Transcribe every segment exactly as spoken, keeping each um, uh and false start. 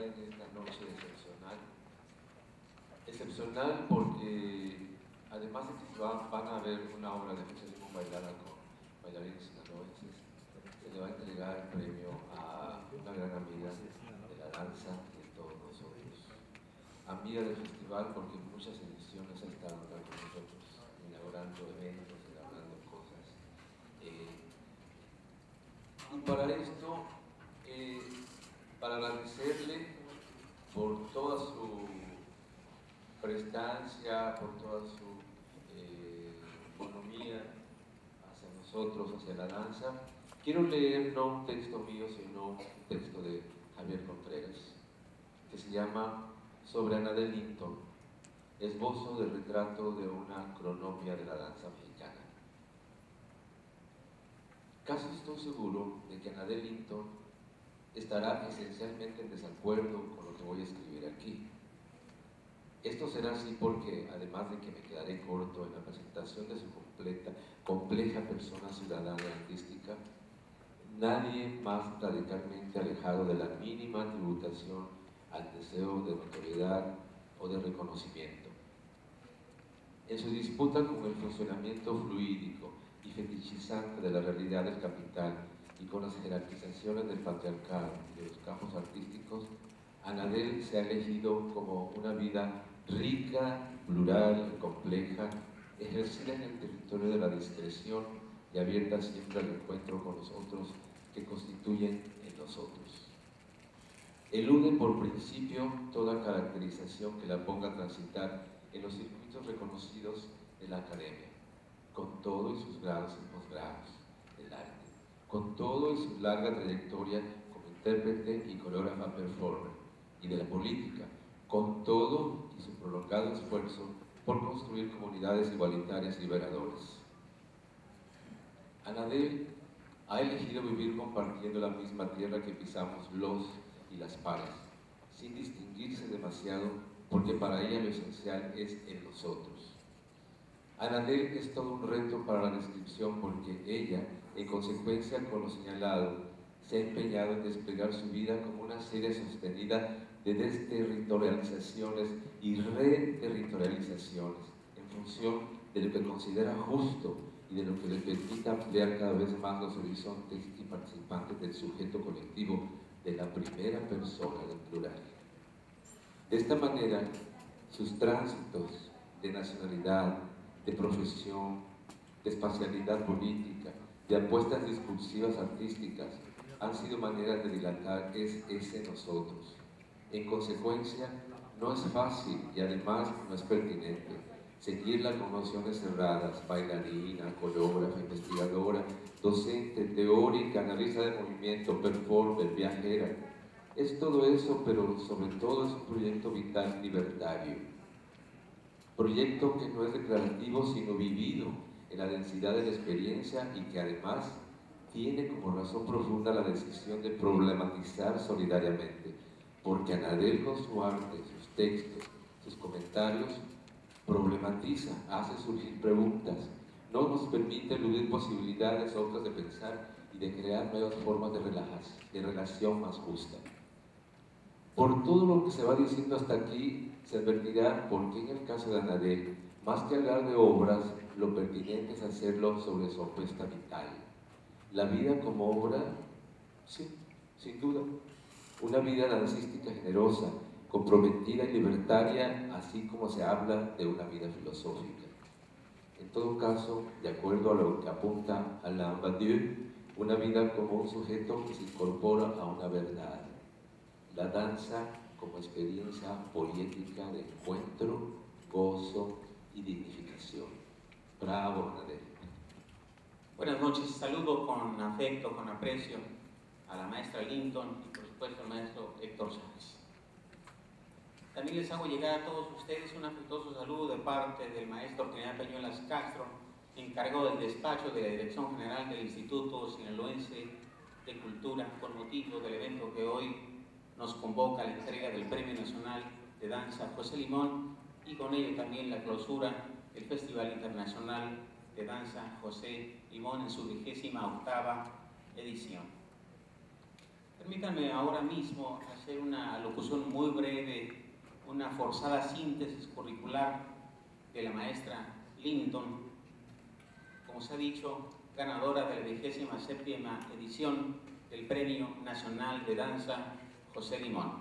en esta noche excepcional. Excepcional porque, además de que van, van a ver una obra de José Limón bailada con bailarines sinaloenses, se le va a entregar el premio a una gran amiga de la danza y de todos nosotros. Amiga del festival porque en muchas ediciones ha estado acá con nosotros, inaugurando eventos, inaugurando cosas. Eh, y para esto, eh, para agradecerle por toda su prestancia, por toda su eh, bonomía hacia nosotros, hacia la danza, quiero leer no un texto mío, sino un texto de Javier Contreras, que se llama Sobre Anabel Linton, esbozo del retrato de una cronomia de la danza mexicana. Casi estoy seguro de que Anabel Linton estará esencialmente en desacuerdo con lo que voy a escribir aquí. Esto será así porque, además de que me quedaré corto en la presentación de su completa, compleja persona ciudadana y artística, nadie más radicalmente alejado de la mínima tributación al deseo de notoriedad o de reconocimiento. En su disputa con el funcionamiento fluídico y fetichizante de la realidad del capital y con las jerarquizaciones del patriarcado y de los campos artísticos, Anabel se ha elegido como una vida rica, plural y compleja, ejercida en el territorio de la discreción y abierta siempre al encuentro con los otros que constituyen en nosotros. Elude por principio toda caracterización que la ponga a transitar en los circuitos reconocidos de la academia, con todo y sus grados y posgrados del arte, con todo y su larga trayectoria como intérprete y coreógrafa performer, y de la política, con todo y su prolongado esfuerzo por construir comunidades igualitarias y liberadoras. Anabel ha elegido vivir compartiendo la misma tierra que pisamos los y las pares, sin distinguirse demasiado, porque para ella lo esencial es en nosotros. Anabel es todo un reto para la descripción porque ella, en consecuencia con lo señalado, se ha empeñado en desplegar su vida como una serie sostenida de desterritorializaciones y reterritorializaciones en función de lo que considera justo y de lo que le permita ampliar cada vez más los horizontes y participantes del sujeto colectivo de la primera persona del plural. De esta manera, sus tránsitos de nacionalidad, de profesión, de espacialidad política, de apuestas discursivas artísticas, han sido maneras de dilatar es ese nosotros. En consecuencia, no es fácil y además no es pertinente seguirla con nociones cerradas, bailarina, coreógrafa, investigadora, docente, teórica, analista de movimiento, performer, viajera. Es todo eso, pero sobre todo es un proyecto vital libertario. Proyecto que no es declarativo, sino vivido en la densidad de la experiencia y que además tiene como razón profunda la decisión de problematizar solidariamente, porque Anabel con su arte, sus textos, sus comentarios, problematiza, hace surgir preguntas, no nos permite eludir posibilidades otras de pensar y de crear nuevas formas de, de relación más justa. Por todo lo que se va diciendo hasta aquí, se advertirá por qué en el caso de Anabel, más que hablar de obras, lo pertinente es hacerlo sobre su apuesta vital. La vida como obra, sí, sin duda. Una vida dancística generosa, comprometida y libertaria, así como se habla de una vida filosófica. En todo caso, de acuerdo a lo que apunta Alain Badiou, una vida como un sujeto que se incorpora a una verdad. La danza como experiencia poética de encuentro, gozo y dignificación. Bravo, Anabel. Buenas noches, saludo con afecto, con aprecio a la maestra Linton y por supuesto al maestro Héctor Sáenz. También les hago llegar a todos ustedes un afectuoso saludo de parte del maestro general Peñuelas Castro, encargado del despacho de la Dirección General del Instituto Sinaloense de Cultura, con motivo del evento que hoy nos convoca a la entrega del Premio Nacional de Danza José Limón y con ello también la clausura del Festival Internacional de Danza José Limón en su vigésima octava edición. Permítanme ahora mismo hacer una alocución muy breve, una forzada síntesis curricular de la maestra Linton, como se ha dicho, ganadora de la vigésima séptima edición del Premio Nacional de Danza José Limón.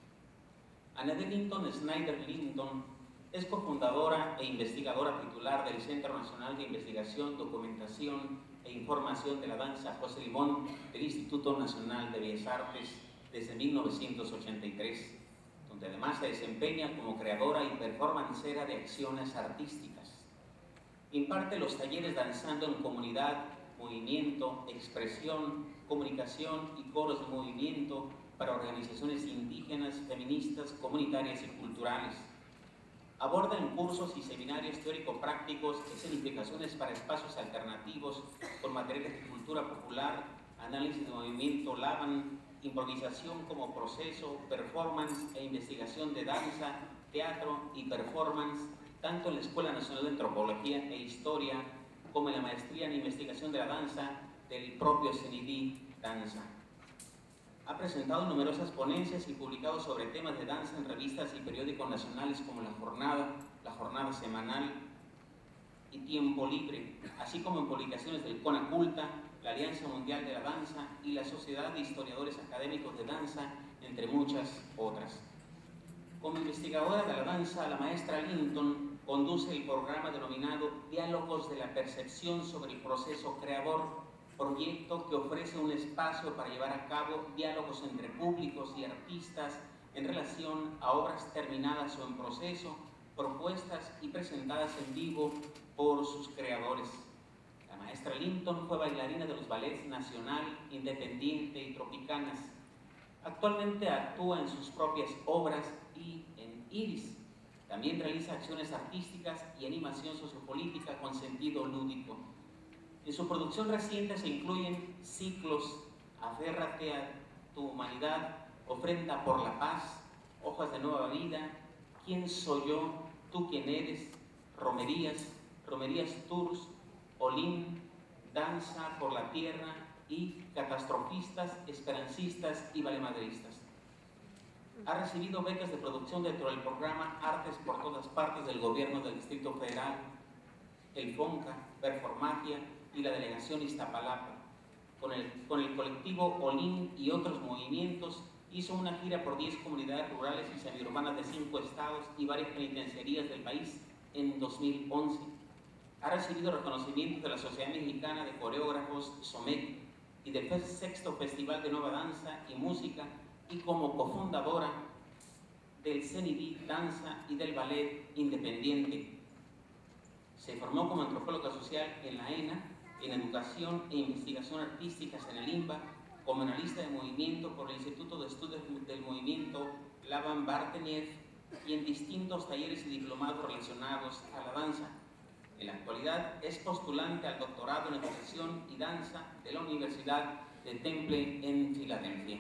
Annabel Linton Snyder Linton es cofundadora e investigadora titular del Centro Nacional de Investigación, Documentación e Información de la Danza José Limón del Instituto Nacional de Bellas Artes desde mil novecientos ochenta y tres, donde además se desempeña como creadora y performancera de acciones artísticas. Imparte los talleres Danzando en Comunidad, Movimiento, Expresión, Comunicación y Coros de Movimiento para organizaciones indígenas, feministas, comunitarias y culturales. Aborda en cursos y seminarios teórico-prácticos escenificaciones para espacios alternativos con materiales de cultura popular, análisis de movimiento Laban, improvisación como proceso, performance e investigación de danza, teatro y performance, tanto en la Escuela Nacional de Antropología e Historia como en la Maestría en Investigación de la Danza del propio C N I D Danza. Ha presentado numerosas ponencias y publicado sobre temas de danza en revistas y periódicos nacionales como La Jornada, La Jornada Semanal y Tiempo Libre, así como en publicaciones del CONACULTA, la Alianza Mundial de la Danza y la Sociedad de Historiadores Académicos de Danza, entre muchas otras. Como investigadora de la danza, la maestra Linton conduce el programa denominado Diálogos de la Percepción sobre el Proceso Creador, proyecto que ofrece un espacio para llevar a cabo diálogos entre públicos y artistas en relación a obras terminadas o en proceso, propuestas y presentadas en vivo por sus creadores. La maestra Linton fue bailarina de los ballets Nacional, Independiente y Tropicanas. Actualmente actúa en sus propias obras y en Iris. También realiza acciones artísticas y animación sociopolítica con sentido lúdico. En su producción reciente se incluyen ciclos Aférrate a tu humanidad, Ofrenda por la paz, Hojas de nueva vida, ¿Quién soy yo? ¿Tú quién eres? Romerías, Romerías Tours, Olín, Danza por la tierra y Catastrofistas, Esperancistas y Valemadristas. Ha recibido becas de producción dentro del programa Artes por todas partes del Gobierno del Distrito Federal, el FONCA, Performatia y la Delegación Iztapalapa. Con el, con el colectivo Olín y otros movimientos hizo una gira por diez comunidades rurales y semiurbanas de cinco estados y varias penitenciarías del país en dos mil once. Ha recibido reconocimientos de la Sociedad Mexicana de Coreógrafos, SOMEC, y del sexto Festival de Nueva Danza y Música, y como cofundadora del C N I D Danza y del Ballet Independiente. Se formó como antropóloga social en la ENA, en Educación e Investigación Artísticas en el INBA, como analista de movimiento por el Instituto de Estudios del Movimiento Laban Barteniev y en distintos talleres y diplomados relacionados a la danza. En la actualidad es postulante al doctorado en Educación y Danza de la Universidad de Temple en Filadelfia.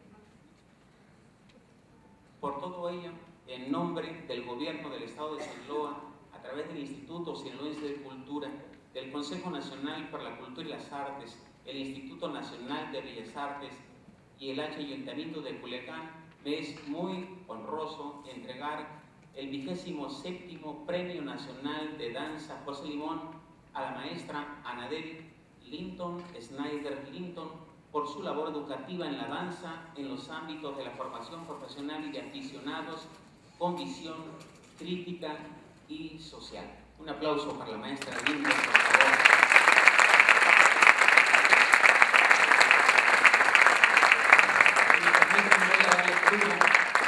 Por todo ello, en nombre del Gobierno del Estado de Sinaloa, a través del Instituto Sinaloense de Cultura, del Consejo Nacional para la Cultura y las Artes, el Instituto Nacional de Bellas Artes y el H Ayuntamiento de Culiacán, me es muy honroso entregar el vigésimo séptimo Premio Nacional de Danza José Limón a la maestra Annabel Linton Snyder Linton por su labor educativa en la danza en los ámbitos de la formación profesional y de aficionados con visión crítica y social. Un aplauso para la maestra Linton, por favor. Y también voy a dar lectura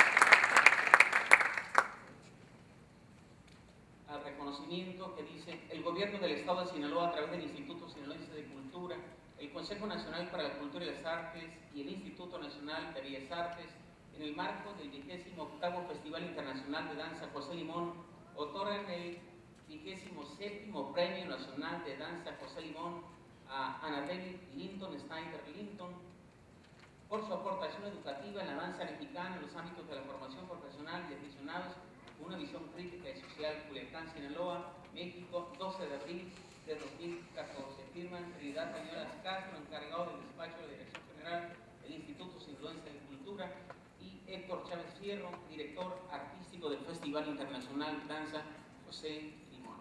al reconocimiento que dice: el Gobierno del Estado de Sinaloa, a través del Instituto Sinaloense de Cultura, el Consejo Nacional para la Cultura y las Artes y el Instituto Nacional de Bellas Artes, en el marco del vigésimo octavo Festival Internacional de Danza José Limón, otorgan el vigésimo séptimo Premio Nacional de Danza José Limón a Annabel Linton Snyder Linton por su aportación educativa en la danza mexicana en los ámbitos de la formación profesional y de aficionados, con una visión crítica y social. Culiacán, Sinaloa, México, doce de abril de dos mil catorce. Firman Trinidad Cañolas Castro, encargado del despacho de la Dirección General del Instituto Sinaloense de Cultura, y Héctor Chávez Fierro, director artístico del Festival Internacional Danza José Limón.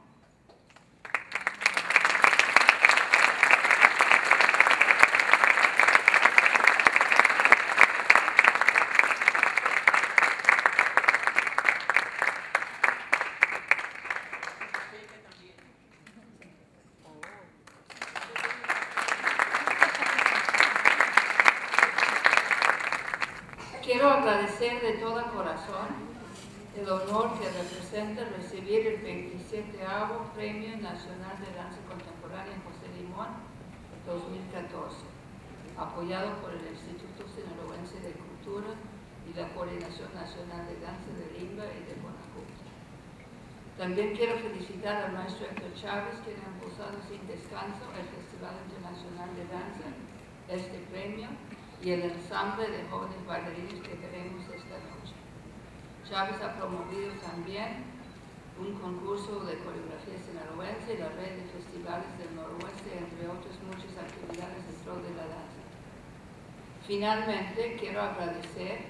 Quiero agradecer de todo corazón el honor que representa recibir el veintisietavo Premio Nacional de Danza Contemporánea José Limón dos mil catorce, apoyado por el Instituto Sinaloense de Cultura y la Coordinación Nacional de Danza de Limba y de Guanajuato. También quiero felicitar al maestro Héctor Chávez, quien ha impulsado sin descanso el Festival Internacional de Danza, este premio, y el ensamble de jóvenes bailarines que queremos esta noche. Chávez ha promovido también un concurso de coreografía sinaloense y la red de festivales del noroeste, entre otras muchas actividades dentro de la danza. Finalmente, quiero agradecer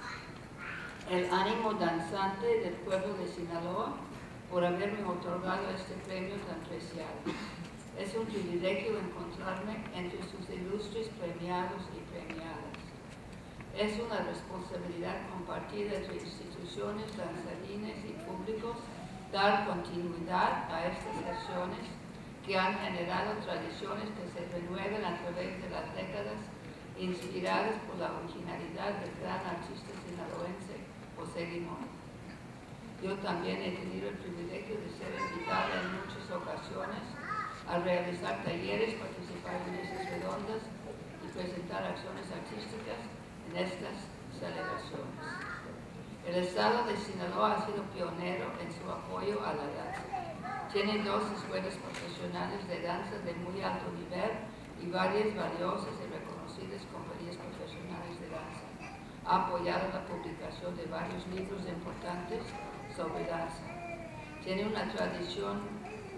el ánimo danzante del pueblo de Sinaloa por haberme otorgado este premio tan preciado. Es un privilegio encontrarme entre sus ilustres premiados y premiadas. Es una responsabilidad compartida entre instituciones, danzarines y públicos dar continuidad a estas acciones que han generado tradiciones que se renuevan a través de las décadas, inspiradas por la originalidad del gran artista sinaloense José Limón. Yo también he tenido el privilegio de ser invitada en muchas ocasiones a realizar talleres, participar en mesas redondas y presentar acciones artísticas en estas celebraciones. El Estado de Sinaloa ha sido pionero en su apoyo a la danza. Tiene dos escuelas profesionales de danza de muy alto nivel y varias valiosas y reconocidas compañías profesionales de danza. Ha apoyado la publicación de varios libros importantes sobre danza. Tiene una tradición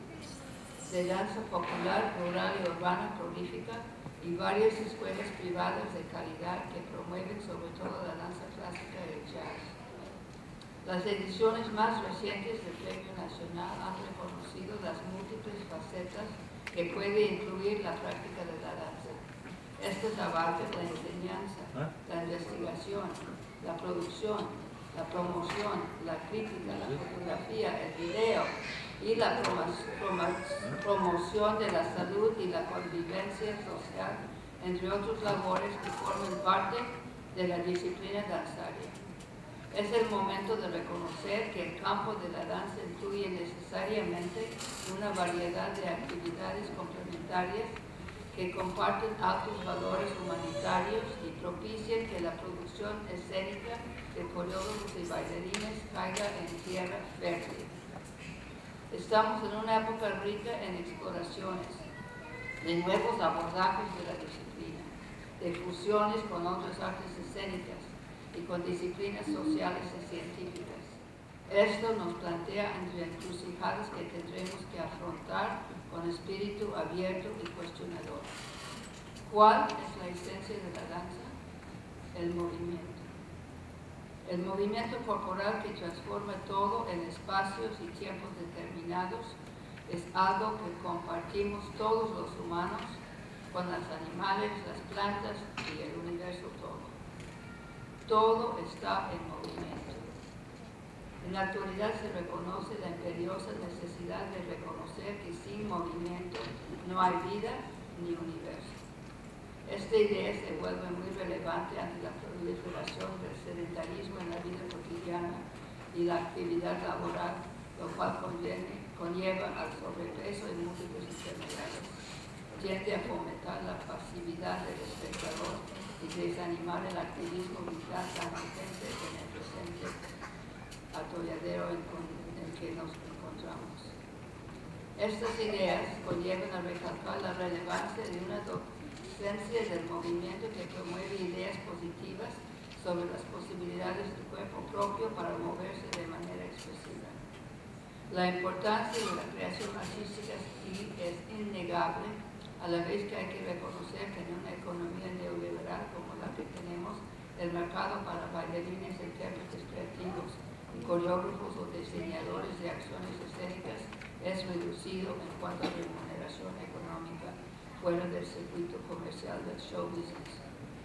de danza popular, rural y urbana prolífica y varias escuelas privadas de calidad que promueven sobre todo la danza clásica y el jazz. Las ediciones más recientes del Premio Nacional han reconocido las múltiples facetas que puede incluir la práctica de la danza. Estas abarcan la enseñanza, la investigación, la producción, la promoción, la crítica, la fotografía, el video y la promoción de la salud y la convivencia social, entre otras labores que forman parte de la disciplina danzaria. Es el momento de reconocer que el campo de la danza incluye necesariamente una variedad de actividades complementarias que comparten altos valores humanitarios y propician que la producción escénica de coreógrafos y bailarines caiga en tierra fértil. Estamos en una época rica en exploraciones, de nuevos abordajes de la disciplina, de fusiones con otras artes escénicas y con disciplinas sociales y científicas. Esto nos plantea entre encrucijadas que tendremos que afrontar con espíritu abierto y cuestionador. ¿Cuál es la esencia de la danza? El movimiento. El movimiento corporal que transforma todo en espacios y tiempos determinados es algo que compartimos todos los humanos con los animales, las plantas y el universo todo. Todo está en movimiento. En la actualidad se reconoce la imperiosa necesidad de reconocer que sin movimiento no hay vida ni universo. Esta idea se vuelve muy relevante ante la proliferación del sedentarismo en la vida cotidiana y la actividad laboral, lo cual conviene, conlleva al sobrepeso y múltiples enfermedades. Tiende a fomentar la pasividad del espectador y desanimar el activismo vital tan vigente en el presente atolladero en el que nos encontramos. Estas ideas conllevan a recalcar la relevancia de una docencia del movimiento que promueve ideas positivas sobre las posibilidades del cuerpo propio para moverse de manera expresiva. La importancia de la creación artística es innegable a la vez que hay que reconocer que en una economía neoliberal como la que tenemos, el mercado para bailarines, intérpretes creativos, coreógrafos o diseñadores de acciones escénicas es reducido en cuanto a remuneración económica fuera del circuito comercial del show business.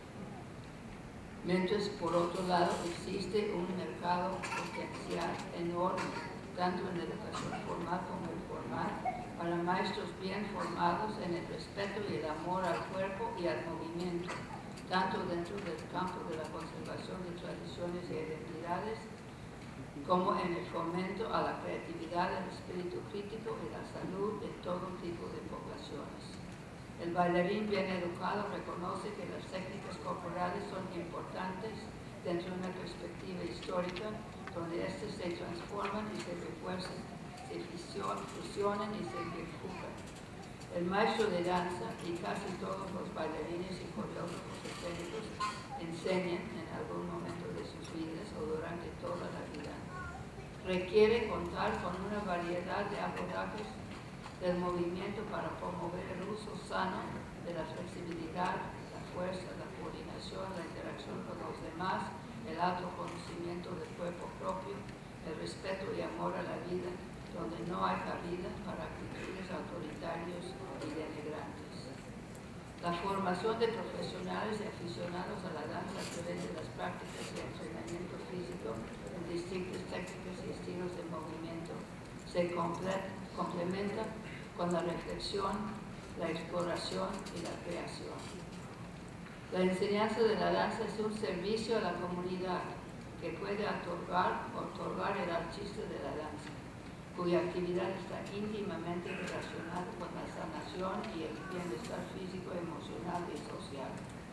Mientras, por otro lado, existe un mercado potencial enorme, tanto en la educación formal como informal, para maestros bien formados en el respeto y el amor al cuerpo y al movimiento, tanto dentro del campo de la conservación de tradiciones y identidades, como en el fomento a la creatividad, el espíritu crítico y la salud de todo tipo de poblaciones. El bailarín bien educado reconoce que las técnicas corporales son importantes dentro de una perspectiva histórica donde éstas se transforman y se refuerzan, se fusionan y se bifurcan. El maestro de danza y casi todos los bailarines y coreógrafos escénicos enseñan en algún momento de sus vidas o durante toda la vida. Requiere contar con una variedad de abordajes del movimiento para promover el uso sano de la flexibilidad, la fuerza, la coordinación, la interacción con los demás, el autoconocimiento del cuerpo propio, el respeto y amor a la vida, donde no hay cabida para actitudes autoritarios y denigrantes. La formación de profesionales y aficionados a la danza a través de las prácticas de entrenamiento físico en distintas técnicas y estilos de movimiento se complementa con la reflexión, la exploración y la creación. La enseñanza de la danza es un servicio a la comunidad que puede otorgar, otorgar el artista de la danza, cuya actividad está íntimamente relacionada con la sanación y el bienestar físico, emocional y social.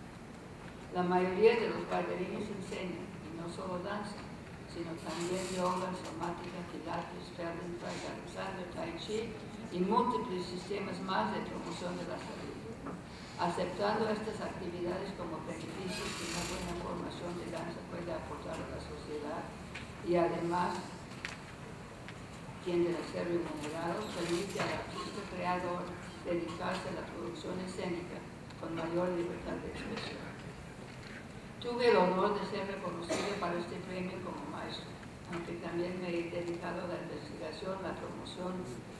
La mayoría de los bailarines enseñan, y no solo danza, sino también yoga, somática, pilates, Feldenkrais, Alexander, Tai Chi y múltiples sistemas más de promoción de la salud. Aceptando estas actividades como beneficios que una buena formación de danza puede aportar a la sociedad y además tienden a ser remunerados, permite al artista creador dedicarse a la producción escénica con mayor libertad de expresión. Tuve el honor de ser reconocido para este premio como maestro, aunque también me he dedicado a la investigación, la promoción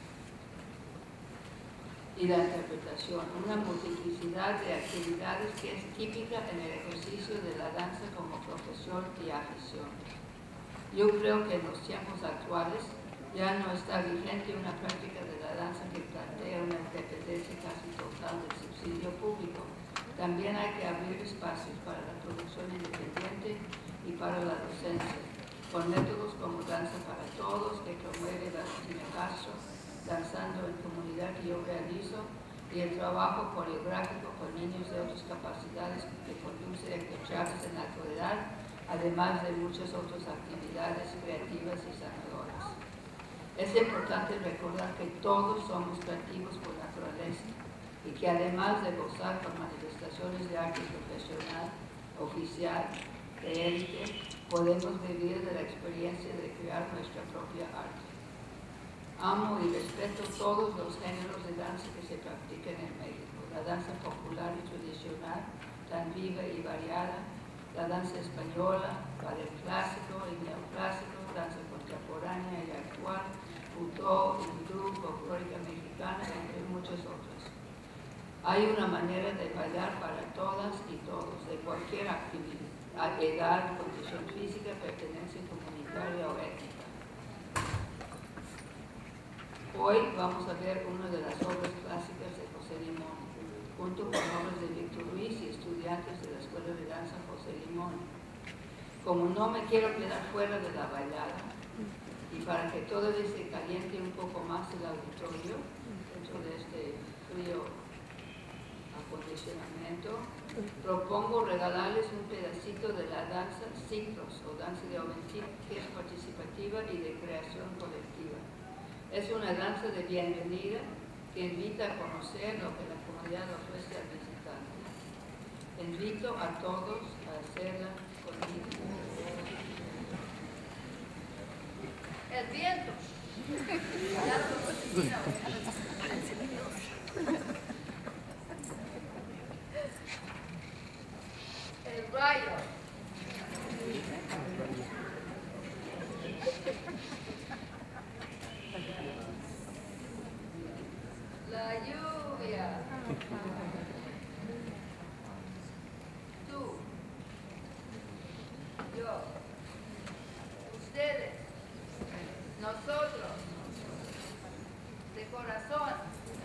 y la interpretación, una multiplicidad de actividades que es típica en el ejercicio de la danza como profesión y afición. Yo creo que en los tiempos actuales ya no está vigente una práctica de la danza que plantea una dependencia casi total del subsidio público. También hay que abrir espacios para la producción independiente y para la docencia, con métodos como Danza para Todos, que promueve la Cristina Castro, Danzando en Comunidad que yo realizo, y el trabajo coreográfico con niños de otras capacidades que conduce Héctor Chávez en la actualidad, además de muchas otras actividades creativas y sanadoras. Es importante recordar que todos somos creativos por naturaleza y que además de gozar con manifestaciones de arte profesional, oficial, de élite, podemos vivir de la experiencia de crear nuestra propia arte. Amo y respeto todos los géneros de danza que se practican en México, la danza popular y tradicional, tan viva y variada, la danza española, ballet clásico y neoclásico, danza contemporánea y actual, Budó, hindú, folclórica mexicana, entre muchas otras. Hay una manera de bailar para todas y todos, de cualquier actividad, edad, condición física, pertenencia comunitaria o étnica. Hoy vamos a ver una de las obras clásicas de José Limón, junto con obras de Víctor Ruiz y estudiantes de la Escuela de Danza José Limón. Como no me quiero quedar fuera de la bailada, y para que todavía se caliente un poco más el auditorio, dentro de este frío acondicionamiento, propongo regalarles un pedacito de la danza Ciclos, o danza de Oventic, que es participativa y de creación colectiva. Es una danza de bienvenida que invita a conocer lo que la comunidad ofrece al visitante. Invito a todos a hacerla conmigo. El viento. nosotros, de corazón,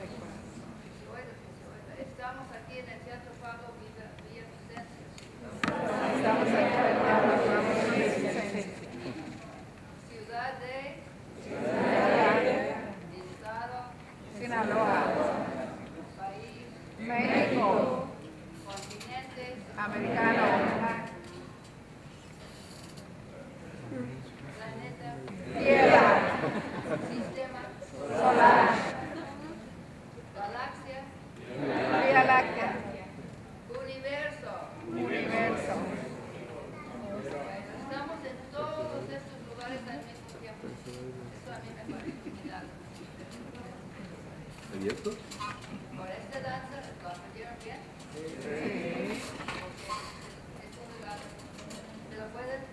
estamos aquí en el Teatro Pablo Villavicencio. Estamos aquí en el Teatro Pablo Villavicencio. Ciudad de Ciudad Estado Sinaloa. País México. Continente Americano. Planeta Tierra. Sistema Solar. Galaxia Vía Láctea. Universo. Universo. Estamos en todos estos lugares al mismo tiempo. Eso a mí me parece un milagro. ¿Abierto? Por esta danza, ¿lo aprendieron bien? Sí. Porque es un regalo. ¿Se lo pueden